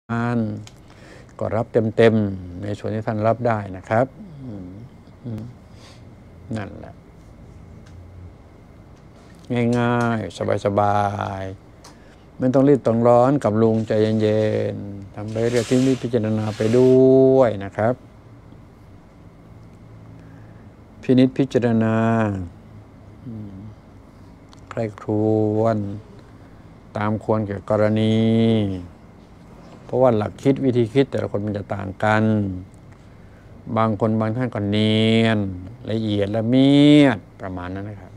านก็รับเต็มๆในส่วนที่ท่านรับได้นะครับนั่นแหละง่ายๆสบายๆไม่ต้องรีบต้องร้อนกับลุงใจเย็นๆทำไปเรื่อยที่นี่พิจารณาไปด้วยนะครับพินิจพิจารณาใครครวญตามควรแก่กรณีเพราะว่าหลักคิดวิธีคิดแต่ละคนมันจะต่างกันบางคนบางท่านก็เนียนละเอียดละเมียดประมาณนั้นนะครับ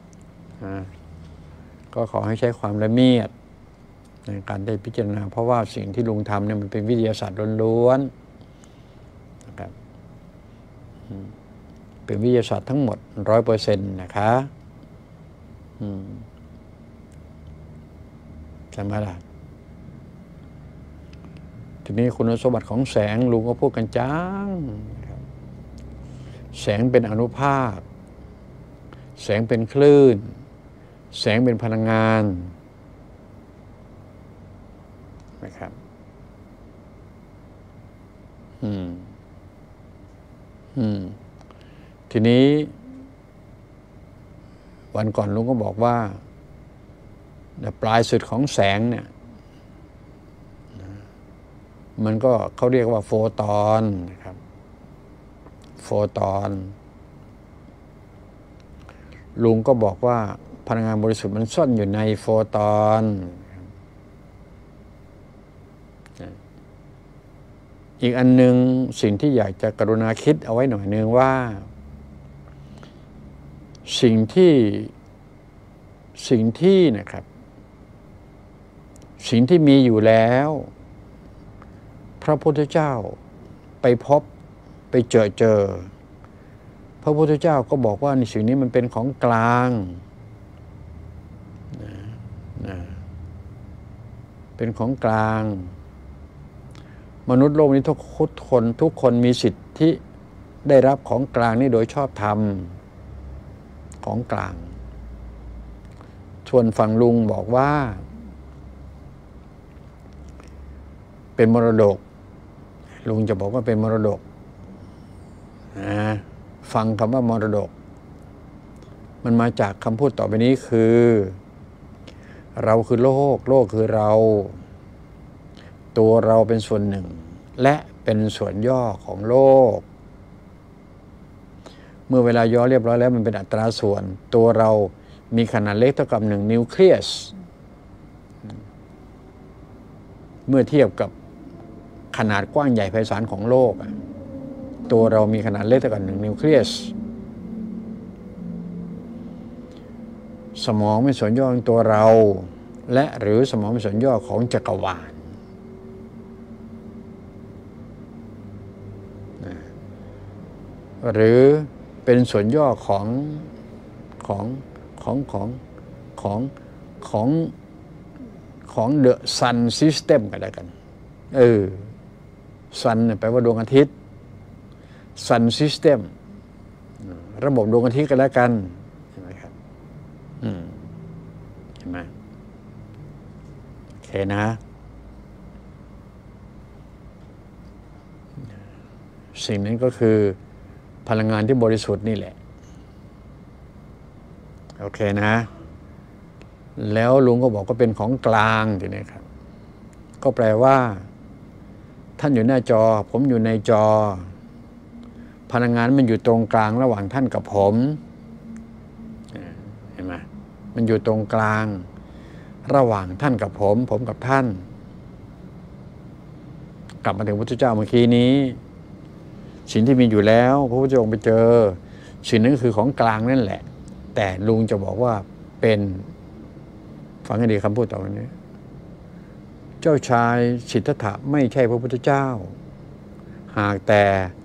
ก็ขอให้ใช้ความละเมียดในการได้พิจารณาเพราะว่าสิ่งที่ลุงทำเนี่ยมันเป็นวิทยาศาสตร์ล้วนๆนะครับเป็นวิทยาศาสตร์ทั้งหมด 100% นะคะใช่ไหมล่ะทีนี้คุณสมบัติของแสงลุงก็พูดกันจังแสงเป็นอานุภาคแสงเป็นคลื่นแสงเป็นพลังงานนะครับทีนี้วันก่อนลุงก็บอกว่าปลายสุดของแสงเนี่ยมันก็เขาเรียกว่าโฟตอนนะครับโฟตอนลุงก็บอกว่าพลังงานบริสุทธิ์มันซ่อนอยู่ในโฟตอนอีกอันนึงสิ่งที่อยากจะกรุณาคิดเอาไว้หน่อยนึงว่าสิ่งที่นะครับสิ่งที่มีอยู่แล้วพระพุทธเจ้าไปพบไปเจอพระพุทธเจ้าก็บอกว่าในสิ่งนี้มันเป็นของกลางเป็นของกลางมนุษย์โลกนี้ทุกคนมีสิทธิได้รับของกลางนี้โดยชอบธรรมของกลางส่วนฝั่งลุงบอกว่าเป็นมรดกลุงจะบอกว่าเป็นมรดกฟังคำว่ามรดกมันมาจากคำพูดต่อไปนี้คือเราคือโลกโลกคือเราตัวเราเป็นส่วนหนึ่งและเป็นส่วนย่อของโลกเมื่อเวลาย่อเรียบร้อยแล้วมันเป็นอัตราส่วนตัวเรามีขนาดเล็กเท่ากับ1นิวเคลียสเมื่อเทียบกับขนาดกว้างใหญ่ไพศาลของโลกตัวเรามีขนาดเล็กเท่ากับ1นิวเคลียสสมองเป็นส่วนย่อของตัวเราและหรือสมองเป็นส่วนย่อของจักรวาลหรือเป็นส่วนย่อของthe sun system ก็ได้กันsun แปลว่าดวงอาทิตย์ sun system ระบบดวงอาทิตย์กันแล้วกันเห็นไหมครับเห็นไหมโอเคนะสิ่งนั้นก็คือพลังงานที่บริสุทธิ์นี่แหละโอเคนะแล้วลุงก็บอกว่าเป็นของกลางทีนี้ครับก็แปลว่าท่านอยู่หน้าจอผมอยู่ในจอพลังงานมันอยู่ตรงกลางระหว่างท่านกับผมเห็นไหมมันอยู่ตรงกลางระหว่างท่านกับผมกับท่านกลับมาถึงพระพุทธเจ้าเมื่อกี้นี้สิ่งที่มีอยู่แล้วพระพุทธองค์ไปเจอสิ่งนั้นคือของกลางนั่นแหละแต่ลุงจะบอกว่าเป็นฟังให้ดีคำพูดต่อไปนี้เจ้าชายสิทธัตถะไม่ใช่พระพุทธเจ้าหากแต่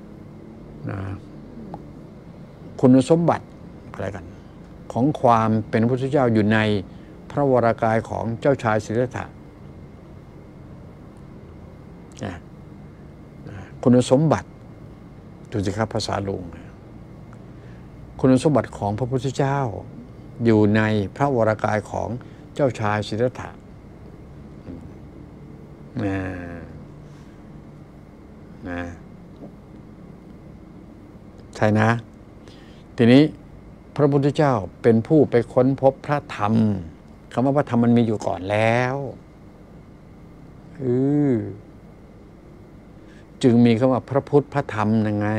คุณสมบัติอะไรกันของความเป็นพระพุทธเจ้าอยู่ในพระวรากายของเจ้าชายสิทธัตถะคุณสมบัติดูสิครับภาษาลุงคุณสมบัติของพระพุทธเจ้าอยู่ในพระวรากายของเจ้าชายสิทธัตถะนะใช่นะทีนี้พระพุทธเจ้าเป็นผู้ไปค้นพบพระธรรมคำว่าพระธรรมมันมีอยู่ก่อนแล้วจึงมีคำว่าพระพุทธพระธรรมยังไง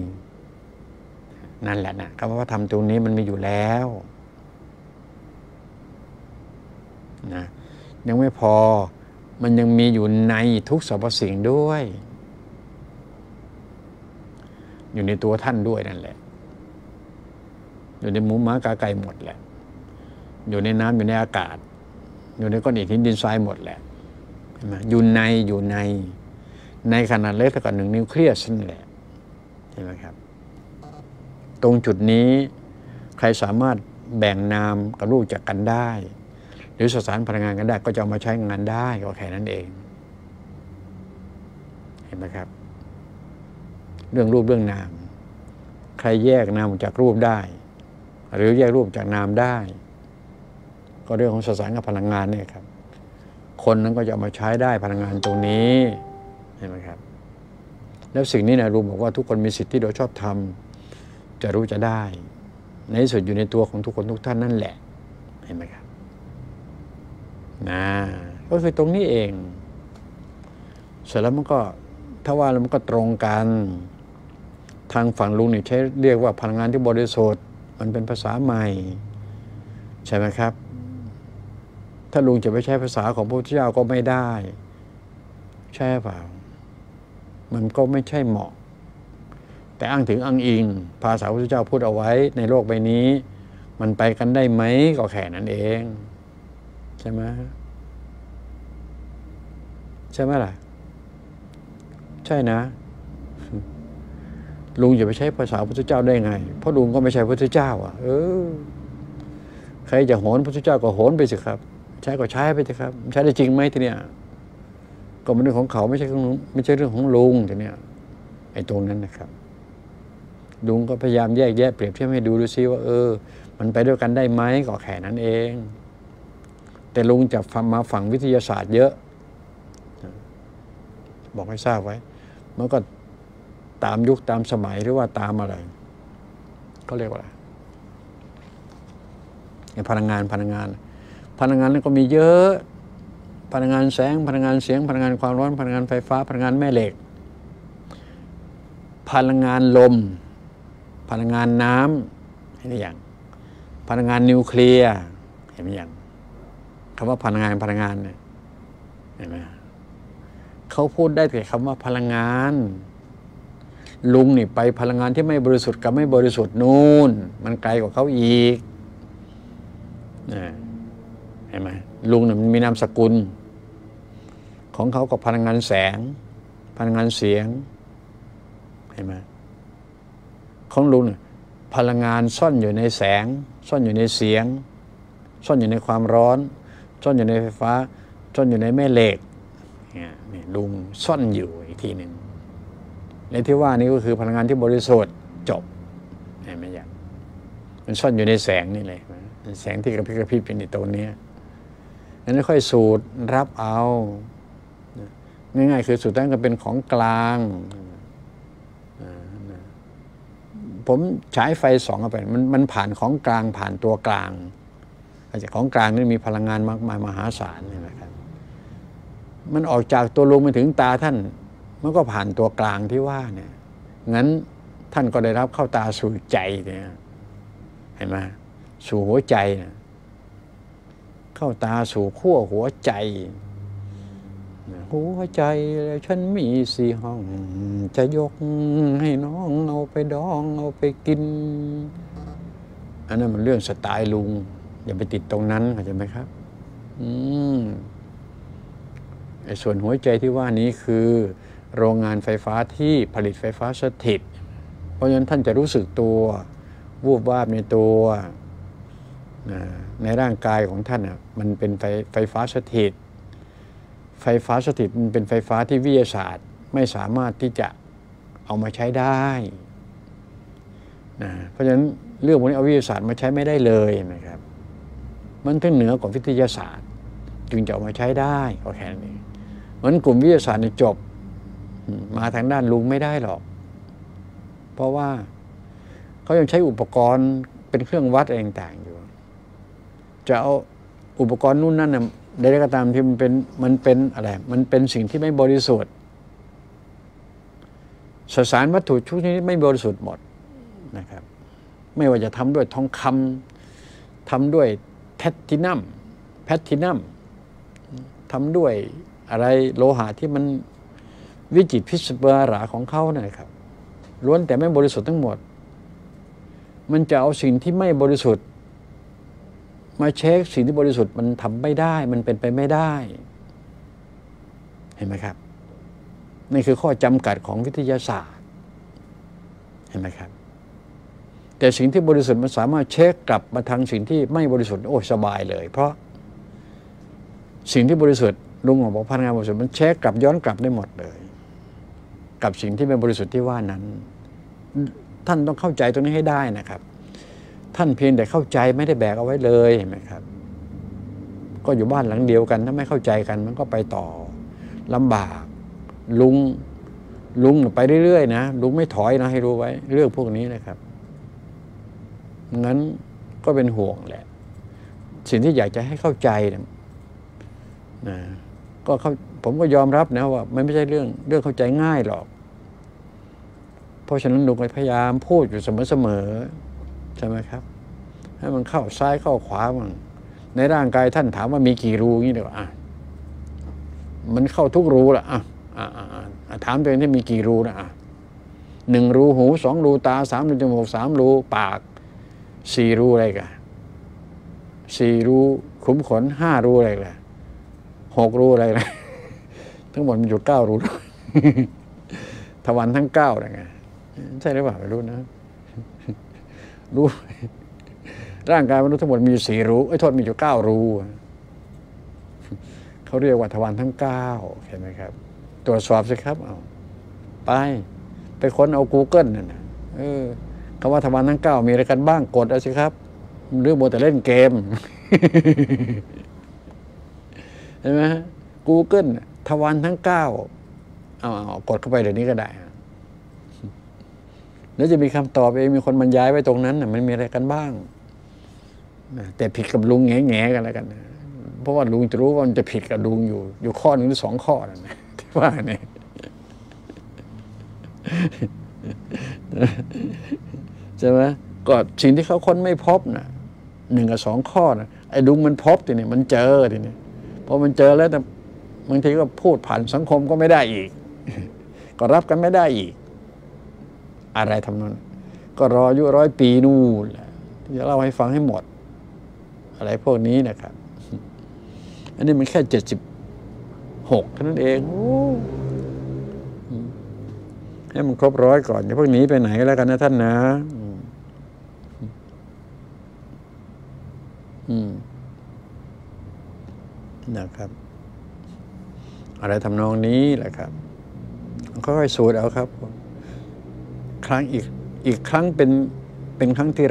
นั่นแหละนะคำว่าพระธรรมตรงนี้มันมีอยู่แล้วนะยังไม่พอมันยังมีอยู่ในทุกสรรพสิ่งด้วยอยู่ในตัวท่านด้วยนั่นแหละอยู่ในหมูหมากาไก่หมดแหละอยู่ในน้ำอยู่ในอากาศอยู่ในก้อนอิฐหินดินทรายหมดแหละเห็นไหมอยู่ในขนาดเล็กเท่ากับ1 นิวเคลียสนั่นแหละเห็นไหมครับตรงจุดนี้ใครสามารถแบ่งนามกับรูปจากกันได้หรือสสารพลังงานกันได้ก็จะเอามาใช้งานได้ก็แค่นั้นเองเห็นไหมครับเรื่องรูปเรื่องนามใครแยกนามจากรูปได้หรือแยกรูปจากนามได้ก็เรื่องของสสารกับพลังงานเนี่ยครับคนนั้นก็จะเอามาใช้ได้พลังงานตรงนี้เห็นไหมครับแล้วสิ่งนี้นะรูปบอกว่าทุกคนมีสิทธิโดยชอบธรรมจะรู้จะได้ในที่สุดอยู่ในตัวของทุกคนทุกท่านนั่นแหละเห็นไหมครับก็คือตรงนี้เองเสร็จแล้วมันก็ถ้าว่าแล้วมันก็ตรงกันทางฝั่งลุงนี่ใช้เรียกว่าพลังงานที่บริสุทธิ์มันเป็นภาษาใหม่ใช่ไหมครับถ้าลุงจะไปใช้ภาษาของพระพุทธเจ้าก็ไม่ได้ใช่เปล่ามันก็ไม่ใช่เหมาะแต่อ้างถึงอ้างอิงภาษาพระพุทธเจ้าพูดเอาไว้ในโลกใบนี้มันไปกันได้ไหมก็แค่นั้นเองใช่ไหมใช่ไหมล่ะใช่นะลุงจะไปใช้ภาษาพระพุทธเจ้าได้ไงเพราะลุงก็ไม่ใช่พระพุทธเจ้าใครจะโหนพระพุทธเจ้าก็โหนไปสิครับใช้ก็ใช้ไปสิครับใช้ได้จริงไหมทีเนี้ยก็เป็นเรื่องของเขาไม่ใช่เรื่องของลุงทีเนี้ยไอ้ตรงนั้นนะครับลุงก็พยายามแยกแยะเปรียบเทียบให้ดูซิว่ามันไปด้วยกันได้ไหมก็แค่นั้นเองแต่ลุงจะมาฝั่งวิทยาศาสตร์เยอะบอกให้ทราบไว้มันก็ตามยุคตามสมัยหรือว่าตามอะไรเขาเรียกว่าอะไรพลังงานนั้นก็มีเยอะพลังงานแสงพลังงานเสียงพลังงานความร้อนพลังงานไฟฟ้าพลังงานแม่เหล็กพลังงานลมพลังงานน้ำเห็นไหมอย่างพลังงานนิวเคลียร์เห็นไหมอย่างคำว่าพลังงานเนี่ยเห็นไหมเขาพูดได้แต่คำว่าพลังงานลุงนี่ไปพลังงานที่ไม่บริสุทธิ์กับไม่บริสุทธิ์นู่นมันไกลกว่าเขาอีกเห็นไหมลุงเนี่ยมันมีนามสกุลของเขากับพลังงานแสงพลังงานเสียงเห็นไหมของลุงเนี่ยพลังงานซ่อนอยู่ในแสงซ่อนอยู่ในเสียงซ่อนอยู่ในความร้อนซ่อนอยู่ในไฟฟ้าซ่อนอยู่ในแม่เหล็กนี่ลุงซ่อนอยู่อีกทีหนึ่งในที่ว่านี้ก็คือพลังงานที่บริสุทธิ์จบเห็นไหมอย่างมันซ่อนอยู่ในแสงนี่เลยแสงที่กระพริบเป็นในตัวนี้นั้นค่อยสูดรับเอาง่ายๆคือสูดตั้งแต่เป็นของกลางผมฉายไฟส่องเข้าไปมันผ่านของกลางผ่านตัวกลางจากของกลางนี่มีพลังงานมากมายมหาศาลนี่นะครับมันออกจากตัวลุงมาถึงตาท่านมันก็ผ่านตัวกลางที่ว่าเนี่ยงั้นท่านก็ได้รับเข้าตาสู่ใจเนี่ยเห็นไหมสู่หัวใจนะเข้าตาสู่ขั้วหัวใจหัวใจฉันมี4 ห้องจะยกให้น้องเอาไปดองเอาไปกินอันนั้นมันเรื่องสไตล์ลุงอย่าไปติดตรงนั้นเข้าใจไหมครับไอ้ส่วนหัวใจที่ว่านี้คือโรงงานไฟฟ้าที่ผลิตไฟฟ้าสถิตเพราะฉะนั้นท่านจะรู้สึกตัววูบวาบในตัวในร่างกายของท่านมันเป็นไฟฟ้าสถิตไฟฟ้าสถิตมันเป็นไฟฟ้าที่วิทยาศาสตร์ไม่สามารถที่จะเอามาใช้ได้เพราะฉะนั้นเรื่องพวกนี้เอาวิทยาศาสตร์มาใช้ไม่ได้เลยนะครับมันถึงเหนือกว่าวิทยาศาสตร์จึงจะเอามาใช้ได้ก็แค่นี้เหมือนกลุ่มวิทยาศาสตร์จบมาทางด้านลุงไม่ได้หรอกเพราะว่าเขายังใช้อุปกรณ์เป็นเครื่องวัดอะไรต่างๆอยู่จะเอาอุปกรณ์นู่นนั่นน่ะใดๆก็ตามที่มันเป็นอะไรมันเป็นสิ่งที่ไม่บริสุทธิ์สสารวัตถุชุดนี้ไม่บริสุทธิ์หมดนะครับไม่ว่าจะทำด้วยทองคำทำด้วยแพลตินัมทำด้วยอะไรโลหะที่มันวิจิตรพิสดารของเขานะครับล้วนแต่ไม่บริสุทธิ์ทั้งหมดมันจะเอาสิ่งที่ไม่บริสุทธิ์มาเช็คสิ่งที่บริสุทธิ์มันทำไม่ได้มันเป็นไปไม่ได้เห็นไหมครับนี่คือข้อจำกัดของวิทยาศาสตร์เห็นไหมครับแต่สิ่งที่บริสุทธิ์มันสามารถเช็คกลับมาทางสิ่งที่ไม่บริสุทธิ์โอ้สบายเลยเพราะสิ่งที่บริสุทธิ์ลุงบอกพลังงานบริสุทธิ์มันเช็คกลับย้อนกลับได้หมดเลยกับสิ่งที่ไม่บริสุทธิ์ที่ว่านั้นท่านต้องเข้าใจตรงนี้ให้ได้นะครับท่านเพียงแต่เข้าใจไม่ได้แบกเอาไว้เลยเห็นไหมครับก็อยู่บ้านหลังเดียวกันถ้าไม่เข้าใจกันมันก็ไปต่อลำบากลุงไปเรื่อยๆนะลุงไม่ถอยนะให้รู้ไว้เรื่องพวกนี้นะครับงั้นก็เป็นห่วงแหละสิ่งที่อยากจะให้เข้าใจนะก็ผมก็ยอมรับนะว่ามันไม่ใช่เรื่องเข้าใจง่ายหรอกเพราะฉะนั้นลุงก็พยายามพูดอยู่เสมอใช่ไหมครับให้มันเข้าซ้ายเข้าขวาบ้างในร่างกายท่านถามว่ามีกี่รูงี้เดี๋ยวมันเข้าทุกรูละถามตัวเองที่มีกี่รูนะ1 รูหู2 รูตา3 รูจมูก3 รูปาก4 รูอะไรกัน4 รูขุมขน5 รูอะไรกัน6 รูอะไรกันทั้งหมดมีอยู่9 รูทวารทั้ง9อะไรไงใช่หรือเปล่าไม่รู้นะรู้ร่างกายมนุษย์ทั้งหมดมีอยู่4 รูโทษมีอยู่9 รูเขาเรียกว่าทวารทั้ง9เห็นไหมครับตรวจสอบสิครับเอาไปค้นเอา Google นั่นนะคำว่าทวารทั้ง9มีอะไรกันบ้างกดเอาสิครับหรือโมแต่เล่นเกมเห็นไหม Google ทวารทั้ง9เอากดเข้าไปเดี๋ยวนี้ก็ได้แล้วจะมีคำตอบเองมีคนบรรยายไว้ตรงนั้นมันมีอะไรกันบ้างแต่ผิดกับลุงแง่ๆกันแล้วกันเพราะว่าลุงจะรู้ว่ามันจะผิดกับลุงอยู่ข้อ 1 หรือ 2 ข้อนั่นนะที่ว่าเนี่ยใช่ไหมก็สิ่งที่เขาค้นไม่พบนะ1 กับ 2 ข้อนะไอ้ลุงมันพบทีนี้มันเจอทีนี้พอมันเจอแล้วแต่บางทีก็พูดผ่านสังคมก็ไม่ได้อีกก็รับกันไม่ได้อีกอะไรทำนั้นก็รออายุ100 ปีนู่นแหละจะเล่าให้ฟังให้หมดอะไรพวกนี้นะครับอันนี้มันแค่76เท่านั้นเองให้มันครบ100ก่อนอย่าเพิ่งหนีไปไหนแล้วกันนะท่านนะนะครับอะไรทำนองนี้แหละครับค่อยๆสูตรเอาครับครั้งอีกครั้งเป็นครั้งที่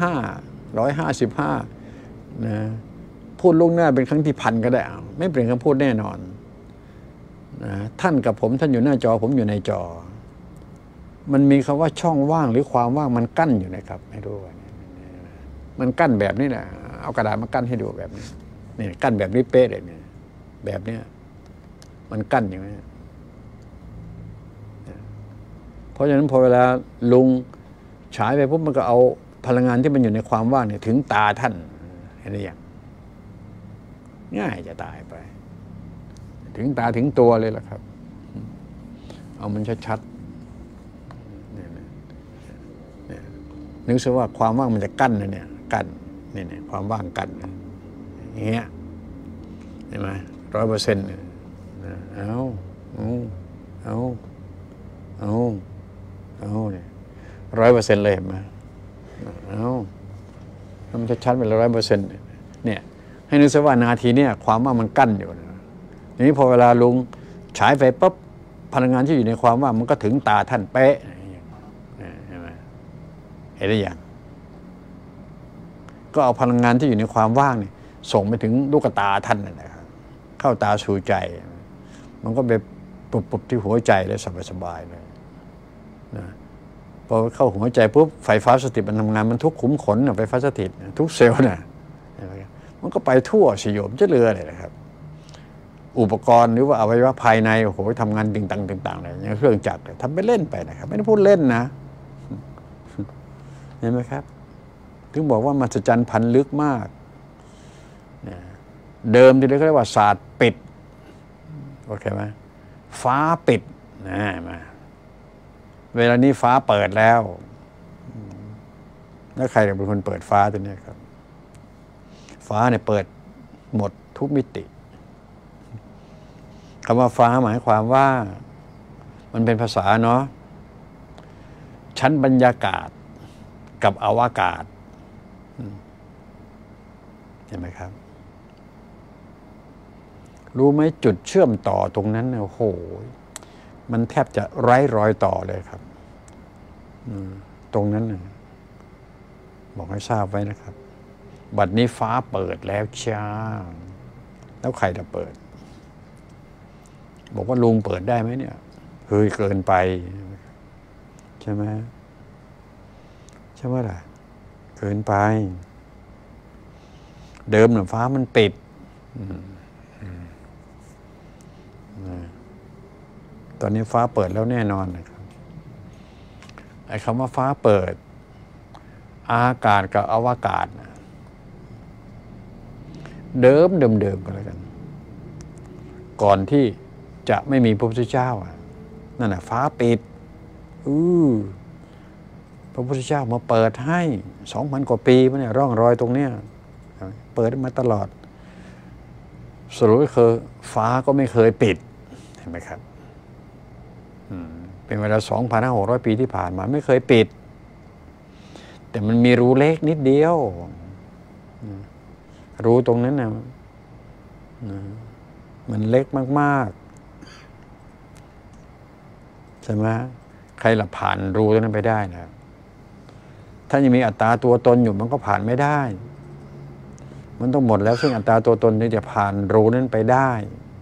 155นะพูดล่วงหน้าเป็นครั้งที่1,000ก็ได้ไม่เปลี่ยนคำพูดแน่นอนนะท่านกับผมท่านอยู่หน้าจอผมอยู่ในจอมันมีคำว่าช่องว่างหรือความว่างมันกั้นอยู่นะครับให้ดูมันกั้นแบบนี้แหละเอากระดาษมากั้นให้ดูแบบนี้นี่กั้นแบบนี้เป๊ะเลยเนี่ยแบบนี้มันกั้นอย่างนี้เพราะฉะนั้นพอเวลาลุงฉายไปปุ๊บมันก็เอาพลังงานที่มันอยู่ในความว่างเนี่ยถึงตาท่านเห็นหรือยังง่ายจะตายไปถึงตาถึงตัวเลยล่ะครับเอามันชัดๆนึกซะว่าความว่างมันจะกั้นนะเนี่ยกั้นนี่ความว่างกั้นอย่างเงี้ยเห็นไหม100%เอาเนี่ย100%เลยเห็นไหมมันชัดๆไปเลย100%เนี่ยให้นึกซะว่านาทีเนี่ยความว่างมันกั้นอยู่ทีนี้พอเวลาลุงฉายไฟปั๊บพลังงานที่อยู่ในความว่างมันก็ถึงตาท่านเป๊ะเห็นไหมเห็นหรือยังก็เอาพลังงานที่อยู่ในความว่างเนี่ยส่งไปถึงลูกตาท่านนะครับเข้าตาสู่ใจมันก็ไปปุบที่หัวใจเลยสบายๆเลยนะพอเข้าหัวใจปุ๊บไฟฟ้าสถิตมันทำงานมันทุกขุมขนไฟฟ้าสถิตทุกเซลล์น่ะมันก็ไปทั่วสยบจะเรือเลยนะครับอุปกรณ์หรือว่าอวัยวะภายในโอ้โหทำงานตึงตังอะไรอย่างเครื่องจักรทำไปเล่นไปนะครับไม่ได้พูดเล่นนะเห็นไหมครับถึงบอกว่ามหัศจรรย์พันลึกมากเดิมที่เรียกว่าศาสตร์ปิดโอเคไหมฟ้าปิดนะมาเวลานี้ฟ้าเปิดแล้วแล้วใครเป็นคนเปิดฟ้าตัวนี้ครับฟ้าเนี่ยเปิดหมดทุกมิติคำว่าฟ้าหมายความว่ามันเป็นภาษาเนาะชั้นบรรยากาศกับอวกาศเห็นไหมครับรู้ไหมจุดเชื่อมต่อตรงนั้นเนี่ยโอ้โหมันแทบจะไร้รอยต่อเลยครับตรงนั้นนะบอกให้ทราบไว้นะครับบัดนี้ฟ้าเปิดแล้วจ้าแล้วใครจะเปิดบอกว่าลุงเปิดได้ไหมเนี่ยเฮ้ยเกินไปใช่ไหมใช่ไหมล่ะเกินไปเดิมเนี่ยฟ้ามันปิดตอนนี้ฟ้าเปิดแล้วแน่นอนนะครับไอ้คำว่าฟ้าเปิดอากาศกับอวกาศเดิมก็แล้วกันก่อนที่จะไม่มีพระพุทธเจ้านั่นแหละฟ้าปิดพระพุทธเจ้ามาเปิดให้ 2,000 กว่าปีมาเนี่ยร่องรอยตรงเนี้ยเปิดมาตลอดสรุปก็คือฟ้าก็ไม่เคยปิดเห็นไหมครับเป็นเวลา 2,500 ปีที่ผ่านมาไม่เคยปิดแต่มันมีรูเล็กนิดเดียวรูตรงนั้นนะมันเล็กมากๆใช่ไหมใครละผ่านรูตรงนั้นไปได้นะถ้ายังมีอัตราตัวตนอยู่มันก็ผ่านไม่ได้มันต้องหมดแล้วซึ่งอัตราตัวตนที่จะผ่านรูนั้นไปได้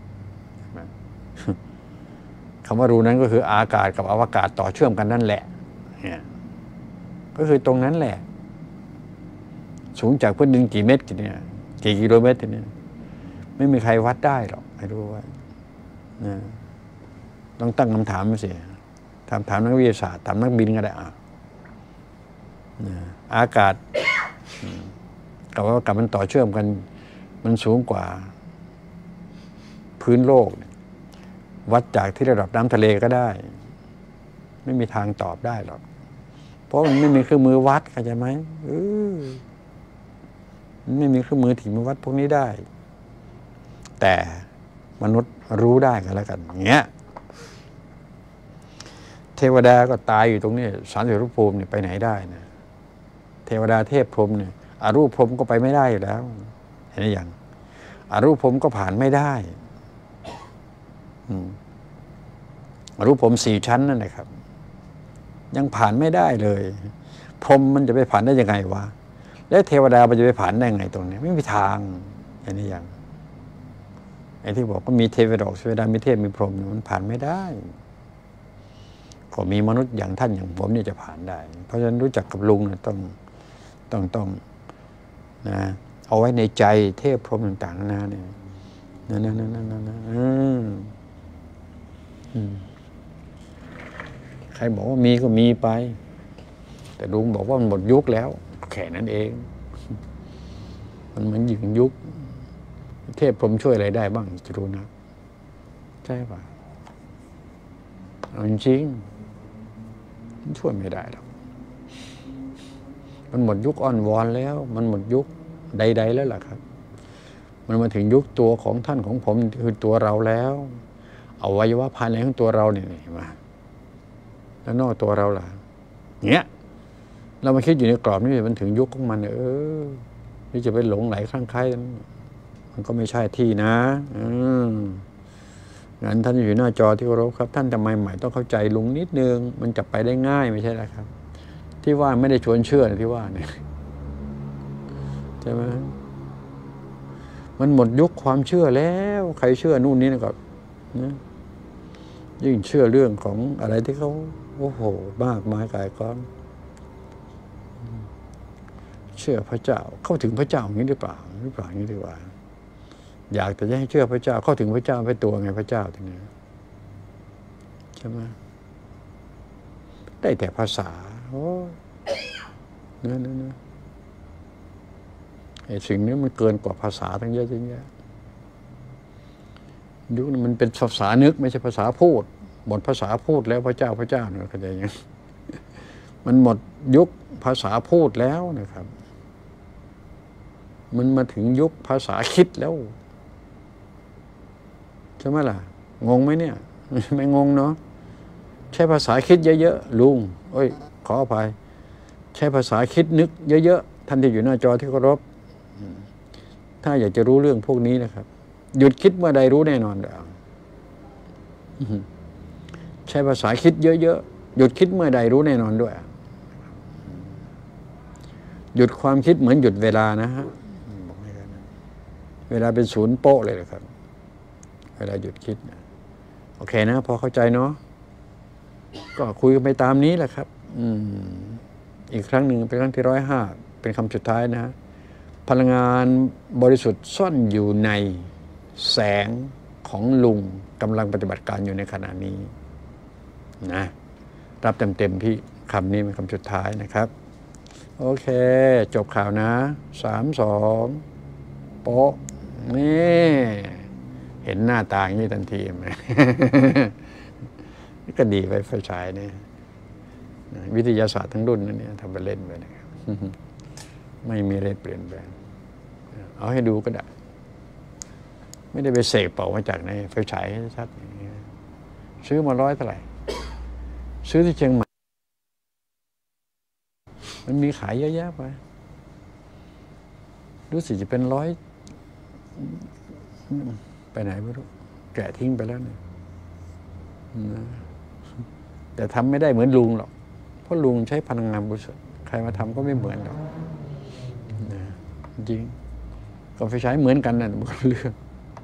คำว่ารูนั้นก็คืออากาศกับอวกาศต่อเชื่อมกันนั่นแหละเนี่ยก็คือตรงนั้นแหละสูงจากพื้นดินกี่เมตรเนี่ยกี่กิโลเมตรเนี่ยไม่มีใครวัดได้หรอกไม่รู้ว่าต้องตั้งคำถามมาสิถามนักวิทยาศาสตร์ถามนักบินก็ได้อากาศกับอากาศมันต่อเชื่อมกันมันสูงกว่าพื้นโลกวัดจากที่ระดับน้ำทะเลก็ได้ไม่มีทางตอบได้หรอกเพราะมันไม่มีเครื่องมือวัดเข้าใจไหมมันไม่มีเครื่องมือที่มาวัดพวกนี้ได้แต่มนุษย์รู้ได้กันแล้วกันอย่างเงี้ยเทวดาก็ตายอยู่ตรงนี้30 รูปภูมิเนี่ยไปไหนได้นะเทวดาเทพพรหมเนี่ยอรูปพรหมก็ไปไม่ได้อยู่แล้วเห็นไหมอย่างอรูปพรหมก็ผ่านไม่ได้อรูปพรหม4 ชั้นนั่นแหละครับยังผ่านไม่ได้เลยพรหมมันจะไปผ่านได้ยังไงวะแล้วเทวดามันจะไปผ่านได้ไงตรงนี้ไม่มีทางเห็นไหมอย่างไอ้ที่บอกว่ามีเทวดามีเทพมีพรหมมันผ่านไม่ได้ก็มีมนุษย์อย่างท่านอย่างผมนี่จะผ่านได้เพราะฉะนั้นรู้จักกับลุงเนี่ยต้องนะเอาไว้ในใจเทพพรหมต่างๆนาเนี่ยใครบอกว่ามีก็มีไปแต่ลุงบอกว่ามันหมดยุคแล้วแค่นั้นเองมันเหมือนหยิงยุคเทพพรหมช่วยอะไรได้บ้างจะรู้นะใช่ป่ะเอาจริงช่วยไม่ได้หรอกมันหมดยุคอ้อนวอนแล้วมันหมดยุคใดๆแล้วล่ะครับมันมาถึงยุคตัวของท่านของผมคือตัวเราแล้วอวัยวะภายในของตัวเราเนี่ยมาแล้วนอกตัวเราล่ะเงี้ยเรามาคิดอยู่ในกรอบนี้มันถึงยุคของมันที่จะไปหลงไหลคลั่งไคล้มันก็ไม่ใช่ที่นะงั้นท่านอยู่หน้าจอที่เคารพครับท่านทำไมใหม่ต้องเข้าใจลุงนิดนึงมันจะไปได้ง่ายไม่ใช่หรอครับที่ว่าไม่ได้ชวนเชื่อที่ว่าเนี่ยใช่ไหมมันหมดยุคความเชื่อแล้วใครเชื่อนู่นนี่นะครับนะยิ่งเชื่อเรื่องของอะไรที่เขาโอ้โหมากมายกายกองเชื่อพระเจ้าเข้าถึงพระเจ้าอย่างนี้หรือเปล่าอย่างนี้ดีกว่าอยากแต่จะให้เชื่อพระเจ้าเข้าถึงพระเจ้าไปตัวไงพระเจ้าทีนี้ใช่ไหมได้แต่ภาษาโอ้นั่นไอ้สิ่งนี้มันเกินกว่าภาษาทั้งเยอะทั้งแยะยุคนี้มันเป็นภาษานึกไม่ใช่ภาษาพูดหมดภาษาพูดแล้วพระเจ้าเนี่ยเข้าใจยังมันหมดยุคภาษาพูดแล้วนะครับมันมาถึงยุคภาษาคิดแล้วใช่ไหมล่ะงงไหมเนี่ยไม่งงเนาะใช้ภาษาคิดเยอะๆลุงขออภัยใช้ภาษาคิดนึกเยอะๆท่านที่อยู่หน้าจอที่เคารพถ้าอยากจะรู้เรื่องพวกนี้นะครับหยุดคิดเมื่อใดรู้แน่นอนแล้วใช้ภาษาคิดเยอะๆหยุดคิดเมื่อใดรู้แน่นอนด้วยหยุดความคิดเหมือนหยุดเวลานะฮะเวลาเป็นศูนย์โป๊ะเลยครับเวลาหยุดคิดโอเคนะพอเข้าใจเนาะก็คุยกันไปตามนี้แหละครับอีกครั้งหนึ่งเป็นครั้งที่105เป็นคำสุดท้ายนะพลังงานบริสุทธิ์ซ่อนอยู่ในแสงของลุงกำลังปฏิบัติการอยู่ในขณะนี้นะรับเต็มพี่คำนี้เป็นคำสุดท้ายนะครับโอเคจบข่าวนะ3-2โป๊ะนี่เห็นหน้าตาอย่างนี้ทันทีไหม ก็ดีไปไฟฉายเนี่ยวิทยาศาสตร์ทั้งรุ่นนั่นเนี่ยทำไปเล่นไปนะครับ ไม่มีอะไรเปลี่ยนแปลงเอาให้ดูก็ได้ไม่ได้ไปเสกเป่ามาจากในไฟฉายชัดๆซื้อมา100เท่าไหร่ซื้อที่เชียงใหม่มันมีขายเยอะแยะไปรู้สึกจะเป็น100ไปไหนไม่รู้แกะทิ้งไปแล้วเนี่ยแต่ทำไม่ได้เหมือนลุงหรอกเพราะลุงใช้พลังงานบริสุทธิ์ใครมาทำก็ไม่เหมือนหรอกจริงก็ไฟฉายเหมือนกันนะมันก็เรื่อง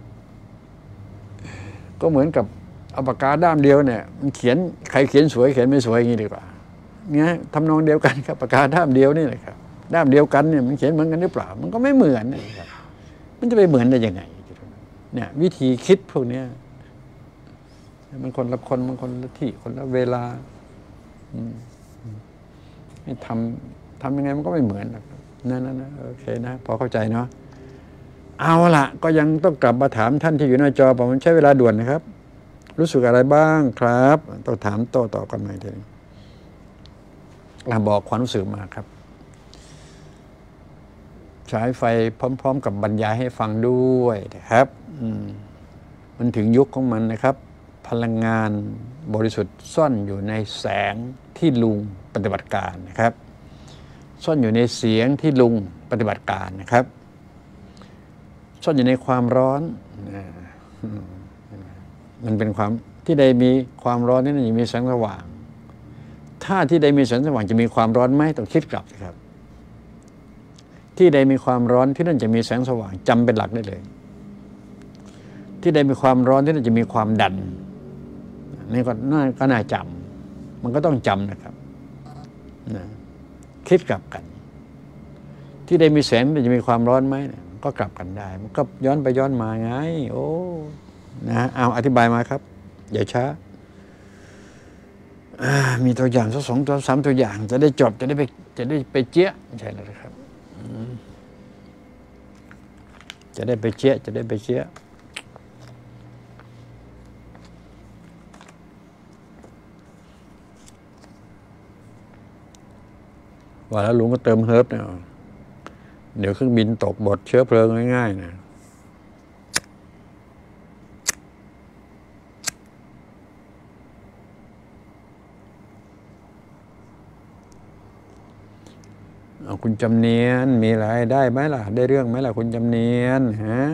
ก็เหมือนกับเอาปากกาด้ามเดียวเนี่ยมันเขียนใครเขียนสวยเขียนไม่สวยอย่างนี้ดีกว่าเนี่ยทำนองเดียวกันครับปากกาด้ามเดียวนี่แหละครับด้ามเดียวกันเนี่ยมันเขียนเหมือนกันหรือเปล่ามันก็ไม่เหมือนนะครับมันจะไปเหมือนได้ยังไงเนี่ยวิธีคิดพวกนี้มันคนละคนมันคนละที่คนละเวลาไม่ทำยังไงมันก็ไม่เหมือนนั่นโอเคนะพอเข้าใจเนาะเอาล่ะก็ยังต้องกลับมาถามท่านที่อยู่หน้าจอผมใช้เวลาด่วนนะครับรู้สึกอะไรบ้างครับต้องถามโต้ตอบกันใหม่ทีนี้บอกความรู้สึกมาครับฉายไฟพร้อมๆกับบรรยายให้ฟังด้วยนะครับมันถึงยุคของมันนะครับพลังงานบริสุทธิ์ซ่อนอยู่ในแสงที่ลุงปฏิบัติการนะครับซ่อนอยู่ในเสียงที่ลุงปฏิบัติการนะครับซ่อนอยู่ในความร้อนมันเป็นความที่ใดมีความร้อนนี่จะมีแสงสว่างถ้าที่ใดมีแสงสว่างจะมีความร้อนไหมต้องคิดกลับสิครับที่ใดมีความร้อนที่นั่นจะมีแสงสว่างจำเป็นหลักได้เลยที่ใดมีความร้อนที่นั่นจะมีความดันนี่ก็น่าจำมันก็ต้องจำนะครับคิดกลับกันที่ใดมีแสงนั่นจะมีความร้อนไหมก็กลับกันได้มันก็ย้อนไปย้อนมาไงโอ้นะเอาอธิบายมาครับอย่าช้ามีตัวอย่างสัก2 ตัว 3 ตัวอย่างจะได้จบจะได้ไปเจี๊ยะใช่แล้วครับจะได้ไปเจี๊ยะว่าแล้วลุงก็เติมเฮิร์บเนี่ยเดี๋ยวเครื่องบินตกบดเชื้อเพลิงง่ายๆนะคุณจำเนียนมีอะไรได้ไหมล่ะได้เรื่องไหมล่ะคุณจำเนียนฮะ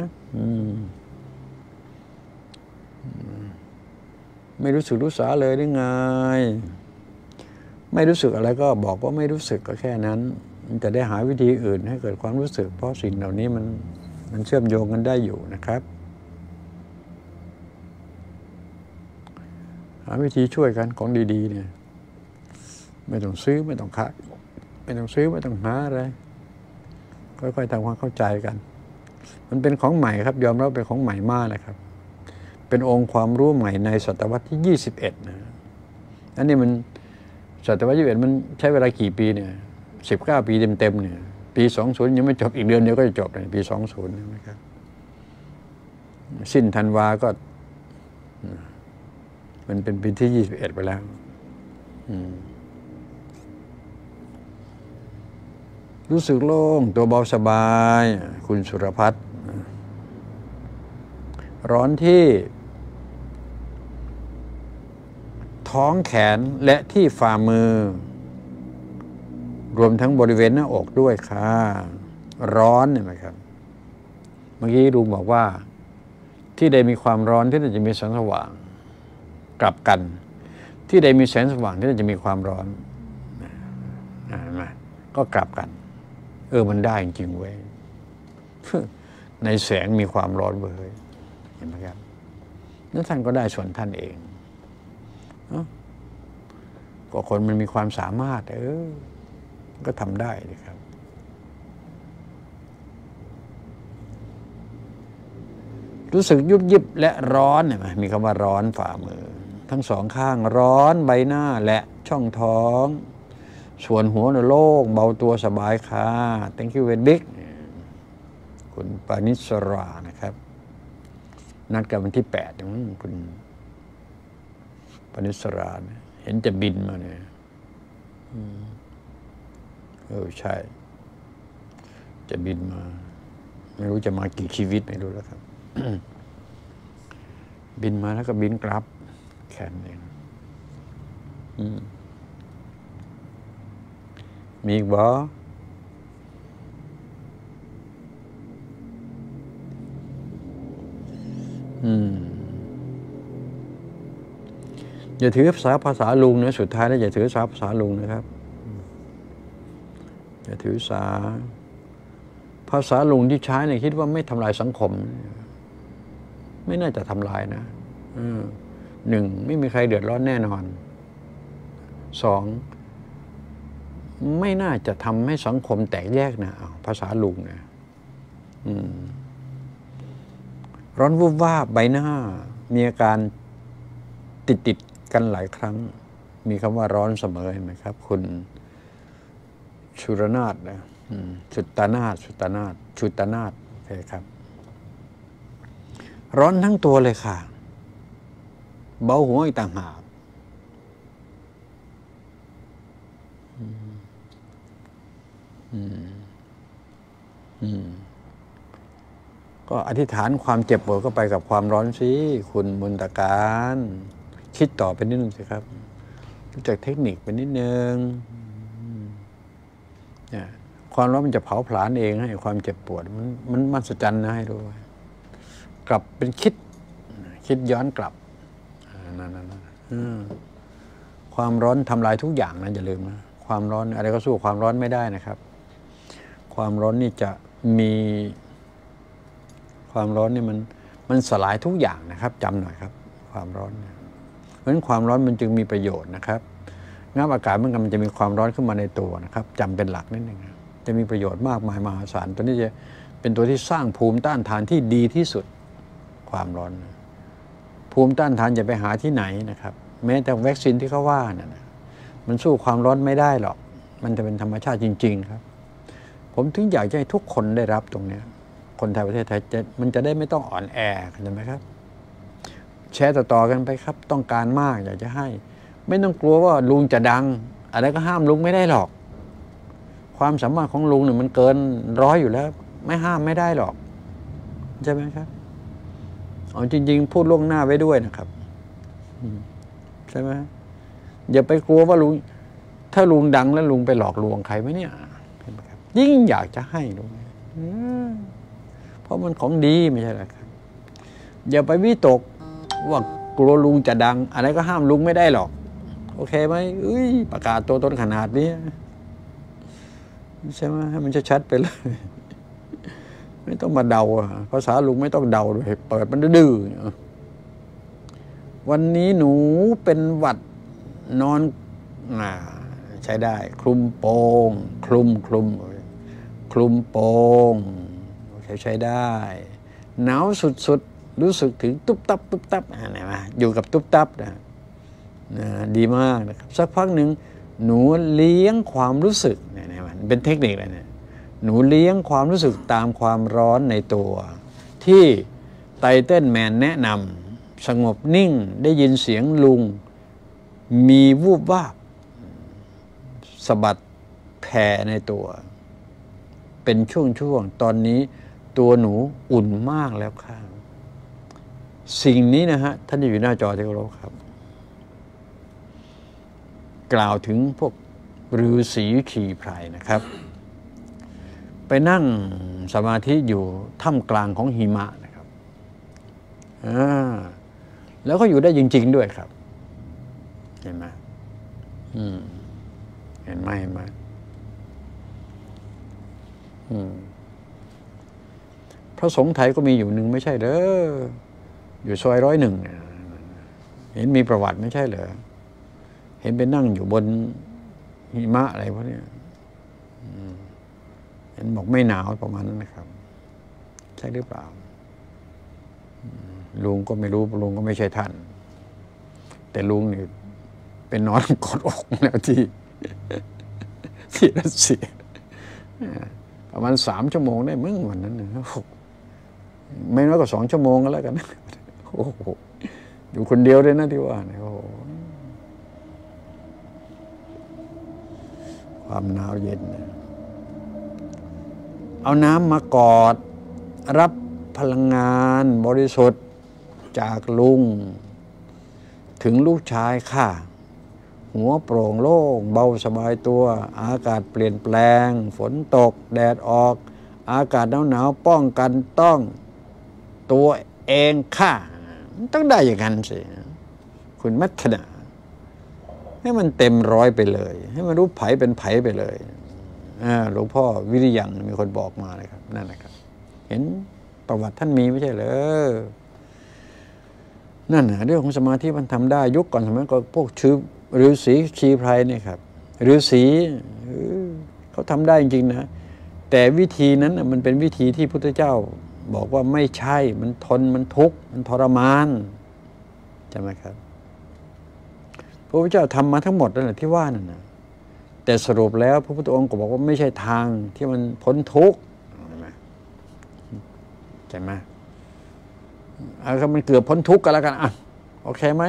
ไม่รู้สึกรู้สาเลยหรือไงไม่รู้สึกอะไรก็บอกว่าไม่รู้สึกก็แค่นั้นจะได้หาวิธีอื่นให้เกิดความรู้สึกเพราะสิ่งเหล่านี้มันเชื่อมโยงกันได้อยู่นะครับาวิธีช่วยกันของดีๆเนี่ยไม่ต้องซื้อไม่ต้องขายไม่ต้องซื้อไม่ต้องหาอะไรค่อยๆทำความเข้าใจกันมันเป็นของใหม่ครับยอมรับเป็นของใหม่มากนะครับเป็นองค์ความรู้ใหม่ในศตวรรษที่21นะอันนี้มันศตวรรษที่21มันใช้เวลากี่ปีเนี่ย19 ปีเต็มๆเนี่ยปี20ยังไม่จบอีกเดือนเดียวก็จะจบเลยปี20นะครับสิ้นธันวาก็มันเป็นปีที่21ไปแล้วรู้สึกโล่งตัวเบาสบายคุณสุรพัฒน์ร้อนที่ท้องแขนและที่ฝ่ามือรวมทั้งบริเวณหน้าอกด้วยค่ะร้อนเนี่ยไหมครับเมื่อกี้ลุงบอกว่าที่ใดมีความร้อนที่นั่นจะมีแสงสว่างกลับกันที่ใดมีแสงสว่างที่นั่นจะมีความร้อนก็กลับกันมันได้จริงๆเว้ยในแสงมีความร้อนเว้ยเห็นไหมครับนั้นท่านก็ได้ส่วนท่านเองก็คนมันมีความสามารถก็ทำได้นะครับรู้สึกยุบยิบและร้อนเห็นไหมมีคำว่าร้อนฝ่ามือทั้งสองข้างร้อนใบหน้าและช่องท้องส่วนหัวโล่งเบาตัวสบายค่ะ thank you very big คุณปานิสรานะครับนัดกันวันที่8คุณปานิสราเห็นจะบินมาเนี่ยใช่จะบินมาไม่รู้จะมากี่ชีวิตไม่รู้แล้วครับ บินมาแล้วก็บินกลับแค่นั้นเองมีอีกบ่อย่าถือภาษาลุงนะสุดท้ายแล้วอย่าถือภาษาลุงนะครับอย่าถือภาษาลุงที่ใช้เนี่ยคิดว่าไม่ทำลายสังคมไม่น่าจะทำลายนะหนึ่งไม่มีใครเดือดร้อนแน่นอนสองไม่น่าจะทำให้สังคมแตกแยกนะภาษาลุงนะร้อนวูบวาบใบหน้ามีอาการติดกันหลายครั้งมีคำว่าร้อนเสมอเห็นไหมครับคุณชุรนาถนะชุตนาถใช่ครับร้อนทั้งตัวเลยค่ะเบาหัวอีกต่างหากก็อธิษฐานความเจ็บปวดก็ไปกับความร้อนสิคุณมุนตการคิดต่อไปนิดนึงสิครับรู้จักเทคนิคไปนิดนึงเนี่ยความร้อนมันจะเผาผลาญเองให้ความเจ็บปวดมันมหัศจรรย์นะให้รู้กลับเป็นคิดย้อนกลับนั่นความร้อนทำลายทุกอย่างนะอย่าลืมนะความร้อนอะไรก็สู้ความร้อนไม่ได้นะครับความร้อนนี่จะมีความร้อนนี่มันสลายทุกอย่างนะครับจำหน่อยครับความร้อนเพราะฉะนั้นความร้อนมันจึงมีประโยชน์นะครับน้ำอากาศมันจะมีความร้อนขึ้นมาในตัวนะครับจำเป็นหลักนิดนึงจะมีประโยชน์มากมายมหาศาลตัวนี้จะเป็นตัวที่สร้างภูมิต้านทานที่ดีที่สุดความร้อนภูมิต้านทานจะไปหาที่ไหนนะครับแม้แต่วัคซีนที่เขาว่านั่นมันสู้ความร้อนไม่ได้หรอกมันจะเป็นธรรมชาติจริงๆครับผมถึงอยากให้ทุกคนได้รับตรงนี้คนไทยประเทศไทยมันจะได้ไม่ต้องอ่อนแอใช่ไหมครับแชร์ต่อๆกันไปครับต้องการมากอยากจะให้ไม่ต้องกลัวว่าลุงจะดังอะไรก็ห้ามลุงไม่ได้หรอกความสามารถของลุงเนี่ยมันเกิน100อยู่แล้วไม่ห้ามไม่ได้หรอกใช่ไหมครับจริงๆพูดล่วงหน้าไว้ด้วยนะครับใช่ไหมอย่าไปกลัวว่าลุงถ้าลุงดังแล้วลุงไปหลอกลวงใครไหมเนี่ยยิ่งอยากจะให้ลุงเพราะมันของดีไม่ใช่หรอครับอย่าไปวิตกว่ากลัวลุงจะดังอะไรก็ห้ามลุงไม่ได้หรอกโอเคไหมประกาศตัวตนขนาดนี้ใช่ไหมให้มันชัดๆไปเลยไม่ต้องมาเดาภาษาลุงไม่ต้องเดาด้วยเปิดมันดื้อวันนี้หนูเป็นหวัดนอนใช้ได้คลุมโปงคลุมโปงใช้ได้หนาวสุดๆรู้สึกถึงตุ๊บตับไหนมาอยู่กับตุ๊บตับนะดีมากนะครับสักพักหนึ่งหนูเลี้ยงความรู้สึกเนี่ยมันเป็นเทคนิคเลยเนี่ยหนูเลี้ยงความรู้สึกตามความร้อนในตัวที่ไตเติ้ลแมนแนะนำสงบนิ่งได้ยินเสียงลุงมีวูบวาบสะบัดแผ่ในตัวเป็นช่วงตอนนี้ตัวหนูอุ่นมากแล้วค่ะสิ่งนี้นะฮะท่านอยู่หน้าจอที่เคารพครับกล่าวถึงพวกฤาษีขี่ไพรนะครับ ไปนั่งสมาธิอยู่ท่ามกลางของหิมะนะครับแล้วก็อยู่ได้จริงๆด้วยครับเห็นไหมเห็นไหมพระสงฆ์ไทยก็มีอยู่หนึ่งไม่ใช่เด้ออยู่ซอย101เห็นมีประวัติไม่ใช่เหรอเห็นไปนั่งอยู่บนหิมะอะไรพวกนี้เห็นบอกไม่หนาวประมาณนั้นนะครับใช่หรือเปล่าลุงก็ไม่รู้ลุงก็ไม่ใช่ท่านแต่ลุงนี่เป็นนอนกอดอกแล้วที่รัสเซียประมาณ3 ชั่วโมงได้มึงวันนั้นนะไม่น้อยกว่า2 ชั่วโมงก็แล้วกันโอ้โหอยู่คนเดียวเลยนะที่ว่าเนี่ยโอ้ความหนาวเย็นเนี่ยเอาน้ำมากอดรับพลังงานบริสุทธิ์จากลุงถึงลูกชายค่ะหัวโปร่งโล่งเบาสบายตัวอากาศเปลี่ยนแปลงฝนตกแดดออกอากาศหนาวป้องกันต้องตัวเองค่ะต้องได้อย่างนั้นสิคุณมัทนาให้มันเต็ม100ไปเลยให้มันรู้ไผเป็นไผไปเลยหลวงพ่อวิริยังมีคนบอกมาเลยครับนั่นนะครับเห็นประวัติท่านมีไม่ใช่เหรอนั่นเรื่องของสมาธิมันทำได้ยุคก่อนสมัยก่อนพวกชื่อฤาษีชีไพรเนี่ยครับฤาษีเขาทำได้จริงๆนะแต่วิธีนั้นมันเป็นวิธีที่พุทธเจ้าบอกว่าไม่ใช่มันทนมันทุกข์มันทรมานใช่ไหมครับพระพุทธเจ้าทำมาทั้งหมดนั่นแหละที่ว่านั่นนะแต่สรุปแล้วพระพุทธองค์ก็บอกว่าไม่ใช่ทางที่มันพ้นทุกข์ใช่ไหมถ้ามันเกือบพ้นทุกข์กันแล้วกันโอเคไหม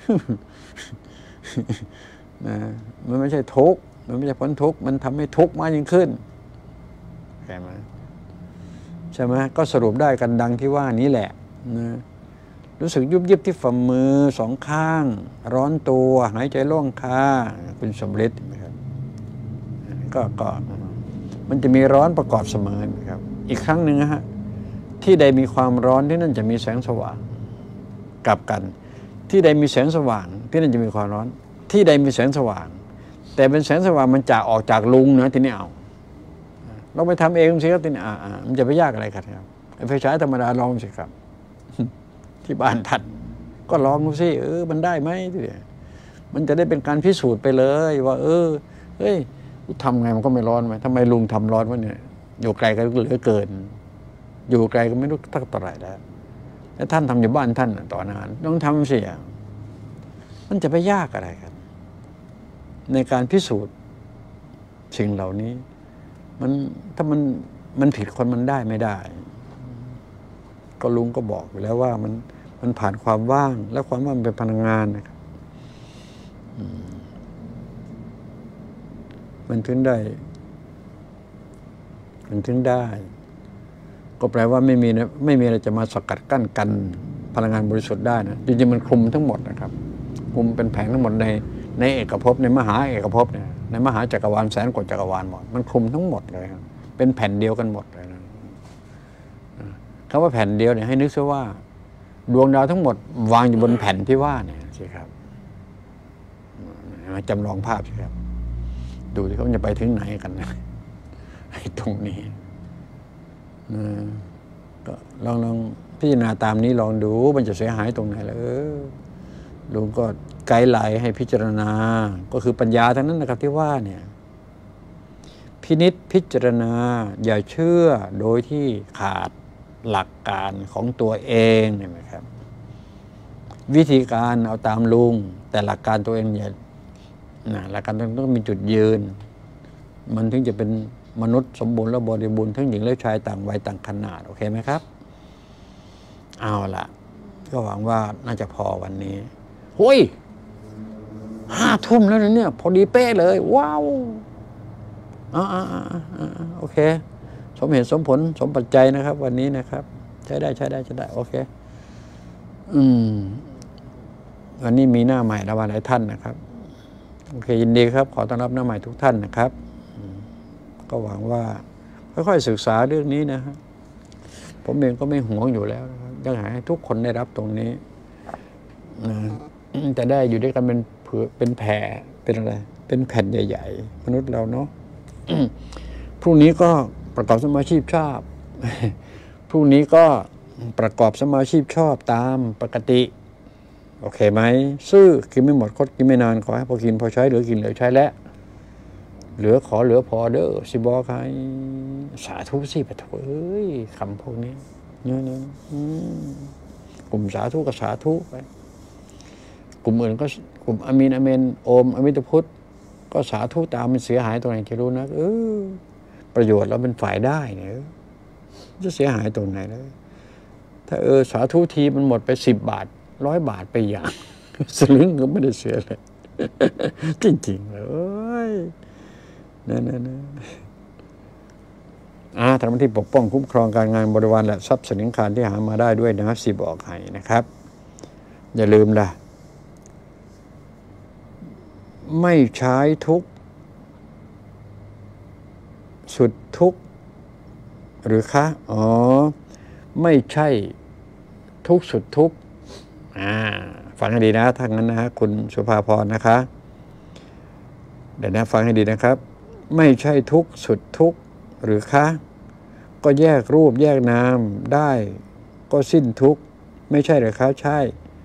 นะมันไม่ใช่ทุกข์มันไม่ใช่พ้นทุกข์มันทำให้ทุกข์มากยิ่งขึ้นใช่ไหมก็สรุปได้กันดังที่ว่านี้แหละนะรู้สึกยุบยิบที่ฝ่ามือ2 ข้างร้อนตัวหายใจโล่งคาคุณสมฤทธิ์นะครับก็มันจะมีร้อนประกอบเสมอนะครับอีกครั้งหนึ่งนะฮะที่ใดมีความร้อนที่นั่นจะมีแสงสว่างกลับกันที่ใดมีแสงสว่างที่นั่นจะมีความร้อนที่ใดมีแสงสว่างแต่เป็นแสงสว่างมันจะออกจากลุงนะทีนี้เราไปทำเองสิครับทีนี้มันจะไปยากอะไรกันครับไฟฉายธรรมดาลองสิครับที่บ้านท่านก็ลองดูสิมันได้ไหมทีเดียวมันจะได้เป็นการพิสูจน์ไปเลยว่าเฮ้ยทำไงมันก็ไม่ร้อนไหมทำไมลุงทำร้อนวะเนี่ยอยู่ไกลก็เหลือเกินอยู่ไกลก็ไม่รู้เท่าไหร่แล้วแล้วท่านทำอยู่บ้านท่านต่อนานต้องทำสิมันจะไปยากอะไรครับในการพิสูจน์สิ่งเหล่านี้ถ้ามันผิดคนมันได้ไม่ได้ก็ลุงก็บอกอยู่แล้วว่ามันผ่านความว่างและความว่างเป็นพลังงานนะครับมันถึงได้ก็แปลว่าไม่มีอะไรจะมาสกัดกั้นกันพลังงานบริสุทธิ์ได้นะจริงๆมันคลุมทั้งหมดนะครับคลุมเป็นแผงทั้งหมดในเอกภพในมหาเอกภพเนี่ยในมหาจักรวาลแสนกว่าจักรวาลหมดมันคลุมทั้งหมดเลยครับเป็นแผ่นเดียวกันหมดเลยนะคำว่าแผ่นเดียวเนี่ยให้นึกซะว่าดวงดาวทั้งหมดวางอยู่บนแผ่นที่ว่าเนี่ยสิครับมาจำลองภาพสิครับดูที่เขาจะไปถึงไหนกันนะไอ้ตรงนี้ก็ลองพิจารณาตามนี้ลองดูมันจะเสียหายตรงไหนล่ะลุงก็ไกด์ไลน์ให้พิจารณาก็คือปัญญาทั้งนั้นนะครับที่ว่าเนี่ยพินิจพิจารณาอย่าเชื่อโดยที่ขาดหลักการของตัวเองเห็นไหมครับวิธีการเอาตามลุงแต่หลักการตัวเองอย่าหลักการต้องมีจุดยืนมันถึงจะเป็นมนุษย์สมบูรณ์และบริบูรณ์ทั้งหญิงและชายต่างวัยต่างขนาดโอเคไหมครับเอาล่ะก็หวังว่าน่าจะพอวันนี้โอ้ย5 ทุ่มแล้วนะเนี่ยพอดีเป๊ะเลยว้าวโอเคสมเหตุสมผลสมปัจจัยนะครับวันนี้นะครับใช้ได้โอเควันนี้มีหน้าใหม่ระหว่างหลายท่านนะครับโอเคยินดีครับขอต้อนรับหน้าใหม่ทุกท่านนะครับก็หวังว่าค่อยๆศึกษาเรื่องนี้นะฮะผมเองก็ไม่หวงอยู่แล้วนะครับอยากให้ทุกคนได้รับตรงนี้นะจะได้อยู่ด้วยกันเป็นเผื่อเป็นแผ่เป็นอะไรเป็นแผ่นใหญ่ๆมนุษย์เราเนาะพรุ่งนี้ก็ประกอบสมาชีพชอบพรุ่งนี้ก็ประกอบสมาชีพชอบตามปกติโอเคไหมซื้อกินไม่หมดคดกินไม่นานขอให้พอกินพอใช้เหลือกินเหลือใช้แล้วเหลือขอเหลือพอเด้อสิบอกใครสาธุสิปะโถเอ้ยคำพวกนี้เนี่ยกลุ่มสาธุกับสาธุไปกลุ่มอื่นก็กลุ่มอามีนอาเมนโอมอมิตพุทธก็สาธุตามมันเสียหายตรงไหนจะรู้นะประโยชน์เราเป็นฝ่ายได้เนี่ยจะเสียหายตรงไหนเลยถ้าสาธุทีมันหมดไป10 บาท100 บาทไปอย่างสลึงก็ไม่ได้เสียเลยจริงๆเลยนั่นทำหน้าที่ปกป้องคุ้มครองการงานบริวารและทรัพย์สินคารที่หามาได้ด้วยนะสิบอกให้นะครับอย่าลืมล่ะไม่ใช้ทุกข์สุดทุกข์หรือคะไม่ใช่ทุกข์สุดทุกข์ฟังให้ดีนะถ้างั้นนะคุณสุภาพรนะคะเดี๋ยวนะฟังให้ดีนะครับไม่ใช่ทุกข์สุดทุกข์หรือคะก็แยกรูปแยกนามได้ก็สิ้นทุกข์ไม่ใช่หรือคะใช่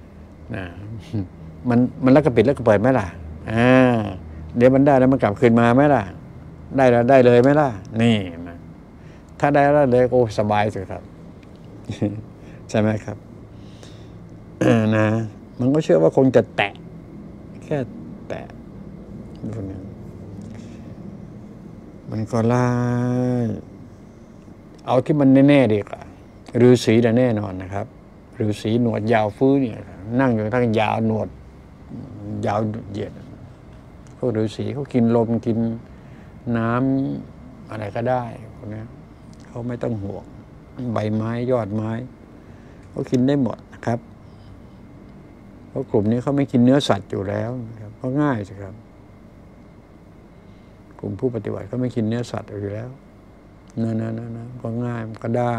มันแล้วก็ปิดแล้วก็เปิดไหมล่ะเดี๋ยวมันได้แล้วมันกลับคืนมาไหมล่ะได้แล้วได้เลยไหมล่ะนี่นะถ้าได้แล้วเลยโอ้สบายสุดครับใช่ไหมครับนะมันก็เชื่อว่าคงจะแตะแค่แตะตรงนี้มันก็ไล่เอาที่มันแน่ๆดีกว่าฤาษีน่ะแน่นอนนะครับฤาษีหนวดยาวฟื้นเนี่ยนั่งอยู่ทั้งยาวหนวดยาวเหยียดพวกฤาษีเขากินลมกินน้ำอะไรก็ได้พวกนี้เขาไม่ต้องห่วงใบไม้ยอดไม้เขากินได้หมดนะครับเพราะกลุ่มนี้เขาไม่กินเนื้อสัตว์อยู่แล้วนะครับก็ง่ายสิครับกลุ่มผู้ปฏิบัติก็ไม่กินเนื้อสัตว์อยู่แล้วนะก็ง่ายมันก็ได้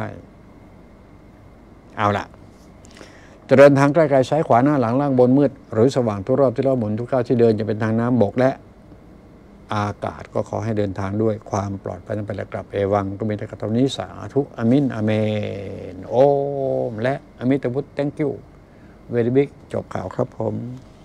เอาล่ะจะเดินทางใกล้ๆซ้ายขวาหน้าหลังล่างบนมืดหรือสว่างทุกรอบที่เราหมุนทุกก้าวที่เดินจะเป็นทางน้ำบกและอากาศก็ขอให้เดินทางด้วยความปลอดภัยทั้งไปและกลับเอวังก็มีแต่กับตรงนี้สาธุอามินอาเมนโอมและอมิตพุทธ thank you very big จบข่าวครับผม